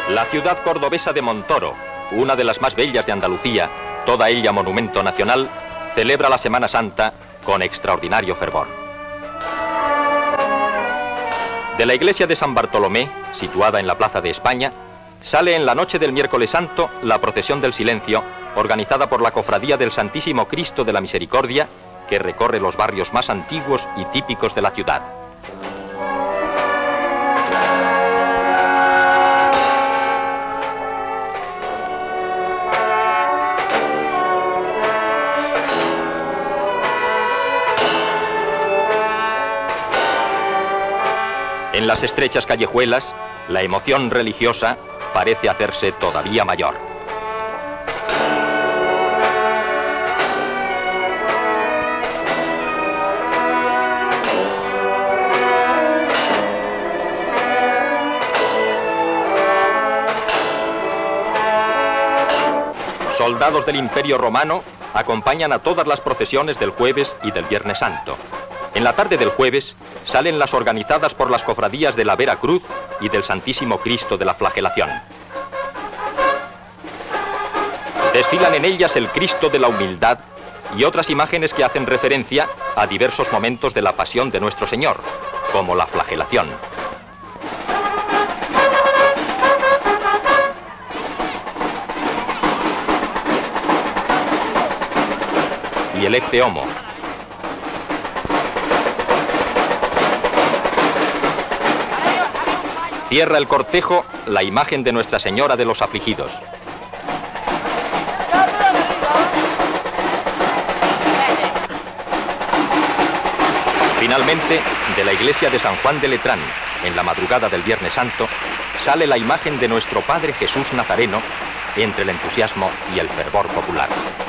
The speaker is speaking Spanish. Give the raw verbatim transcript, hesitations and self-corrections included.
La ciudad cordobesa de Montoro, una de las más bellas de Andalucía, toda ella monumento nacional, celebra la Semana Santa con extraordinario fervor. De la iglesia de San Bartolomé, situada en la Plaza de España, sale en la noche del miércoles santo la procesión del silencio, organizada por la Cofradía del Santísimo Cristo de la Misericordia, que recorre los barrios más antiguos y típicos de la ciudad. En las estrechas callejuelas, la emoción religiosa parece hacerse todavía mayor. Soldados del Imperio Romano acompañan a todas las procesiones del jueves y del Viernes Santo. En la tarde del jueves salen las organizadas por las cofradías de la Vera Cruz y del Santísimo Cristo de la Flagelación. Desfilan en ellas el Cristo de la Humildad y otras imágenes que hacen referencia a diversos momentos de la pasión de nuestro Señor, como la flagelación. Y el Ecce Homo. Cierra el cortejo la imagen de Nuestra Señora de los Afligidos. Finalmente, de la iglesia de San Juan de Letrán, en la madrugada del Viernes Santo, sale la imagen de nuestro Padre Jesús Nazareno entre el entusiasmo y el fervor popular.